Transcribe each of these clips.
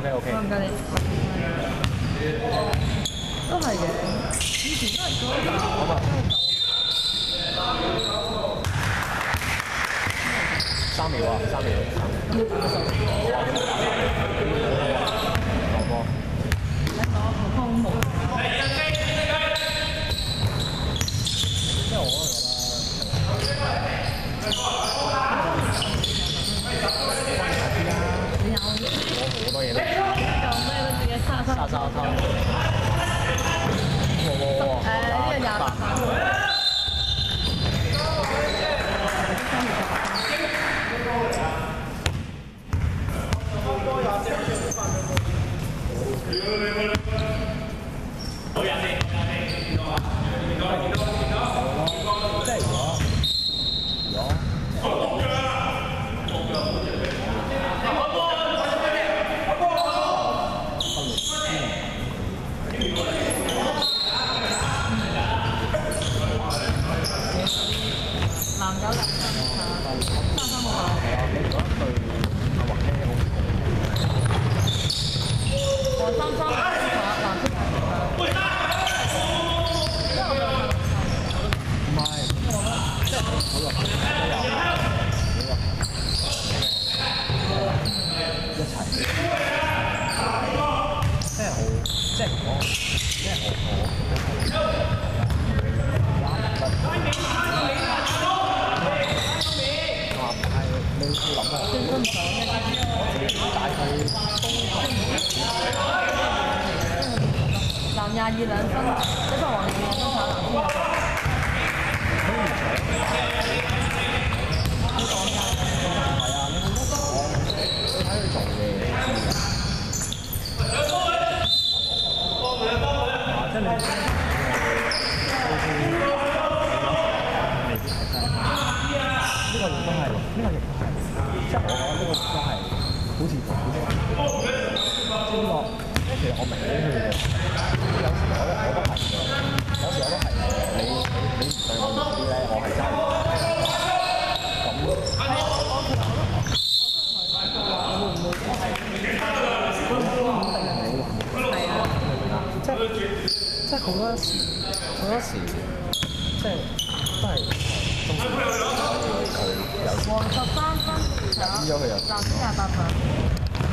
我唔該你。都係嘅，以前都係嗰個。 好嘛。3秒啊，3秒。波。 你攞個空無。 因為我覺得。 你有。 我好多嘢都。 做咩都自己沙。 呢個28分。22兩分，即係黃健都炒藍天。你講㗎？係啊，你好多講，你睇佢做嘅，真係。呢個亦都係，即係我覺得呢個都係好似即係呢個，其實我明嘅佢。有時我都係嘅，有時我都係你唔對我意思咧，我係真係咁。即係好多時，即係都係中意佢有時。黃13分，知咗佢有藍天28分。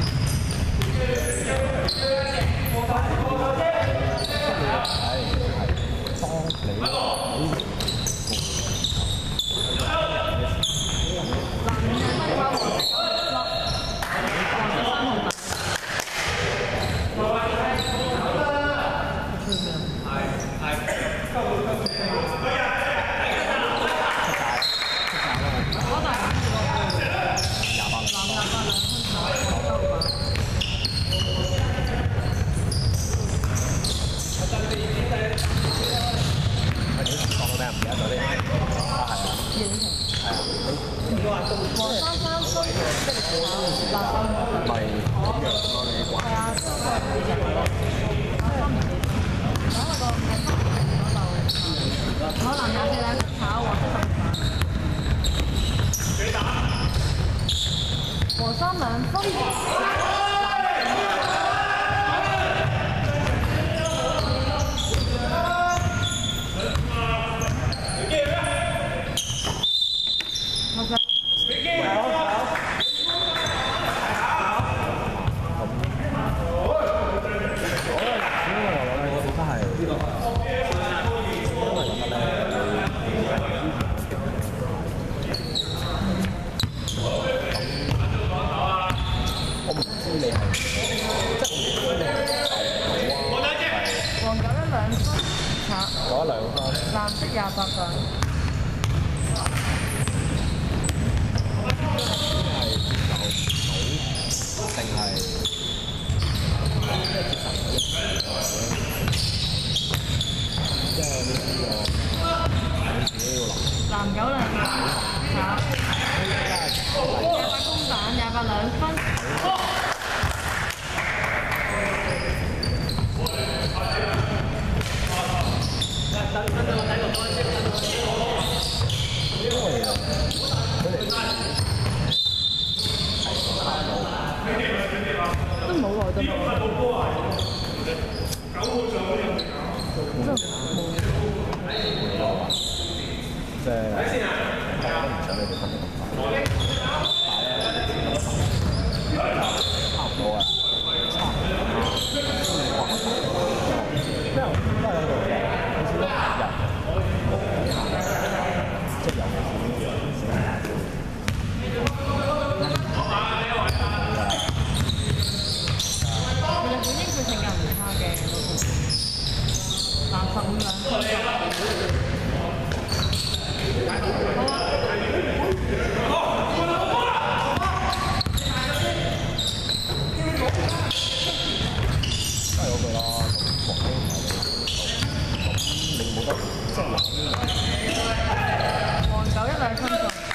黃3兩分。藍色28分。定係即係呢個你自己要諗。藍9兩炒28公蛋28兩分。佢哋係冇耐就冇。真係冇。 即係我都唔想你哋分得咁快，差唔多啊，差唔多。即係都係喺度嘅，好似都人即係尤其是小孩子。 日本英佢性格唔差嘅嗰個，男15兩分。 都係嗰句啦，咁黃興係你冇得即係黃9一兩分鐘。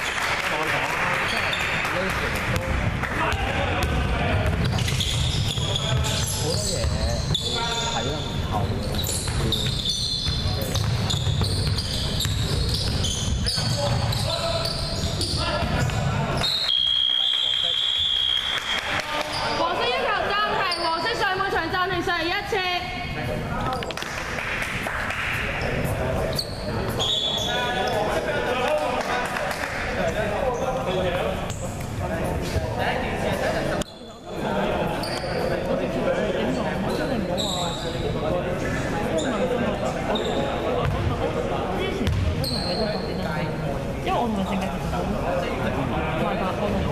好多嘢你睇得唔透嘅。 黃色要求暫停，黃色上半場暫停上嚟1次。因為我同佢性格其實好快爆波動，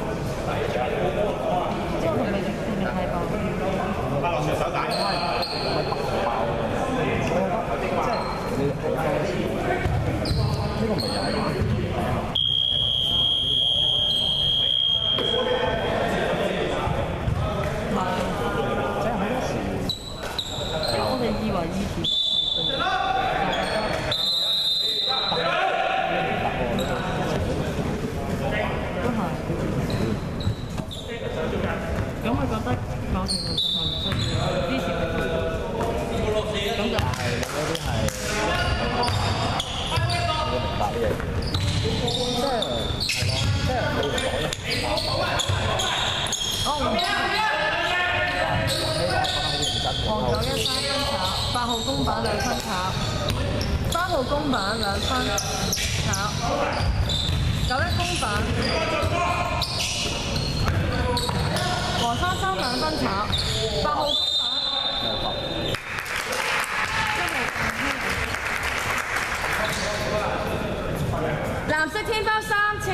即係我同佢性格太爆。 巴洛射手大，唔係爆嘅，我覺得即係你好多次，呢個唔係又係即係好多時， 因為我哋以為以前都係，咁佢覺得某程度上係唔需要，之前係咁就係你嗰啲係你明白呢樣嘢，即係係咯，即係你講嘅我唔知。黃913分炒，8號公板2分炒，3號公板2分炒，91公板，黃33 2分炒，8號公板，藍色天包3次。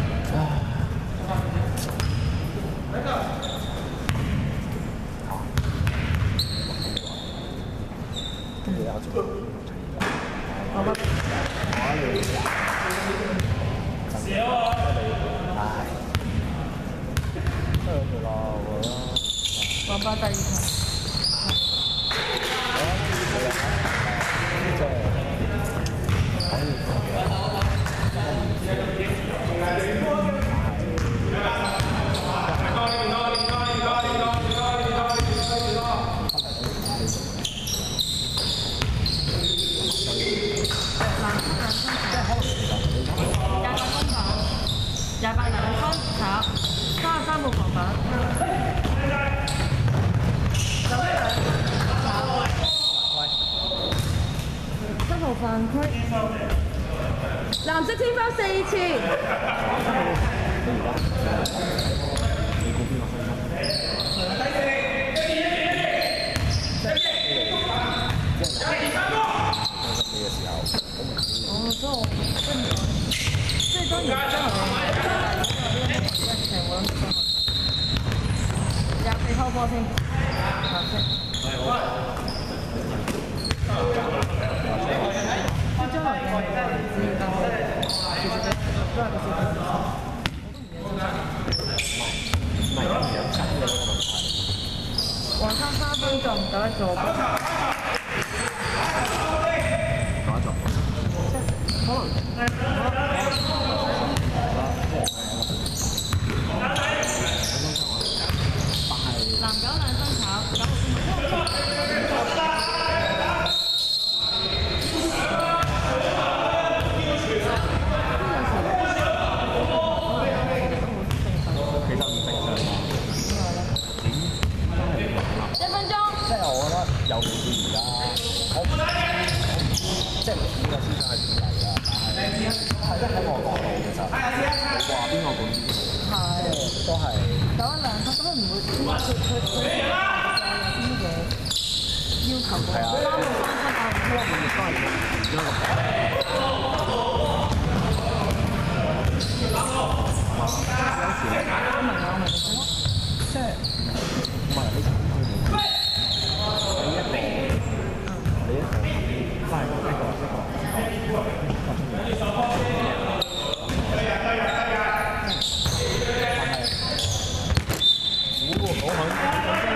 黃包第2場。28 2分炒，33號防板，91 2炒，7號犯規，藍色天包4次。即係當然真係廿四開波先，藍色。即係將來嘅係自然教學，其實都係個小朋友，我都唔記得咗。黃3分做唔到一做。可能。藍9 2分炒，9號其實唔正常。 尤其是而家，我唔即係唔知個思想係點嚟㗎，但係即係喺我角度其實冇話邊個管邊個，即係都係有一兩級都唔會，佢有啲嘢要求嘅，3到3級啊，唔會過嚟。有時我明我明即係唔係你曾經你一個翻嚟一個但係好肯